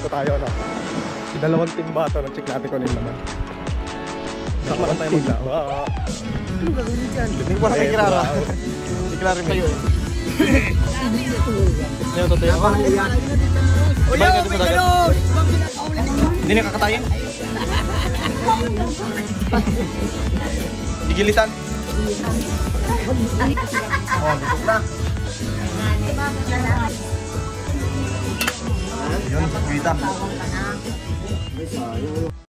tayo, no? Dalawang timba to, check natin kung ano yung laman. Saka lang tayo maglawa. Anong gagawin dyan? Hindi ko na ikirara. Ikirara kayo eh. Ngayon, totoo ako. Uyo, may galon! Hindi na kakatayin. Igilisan. Oh, gutok na. Yun, kita.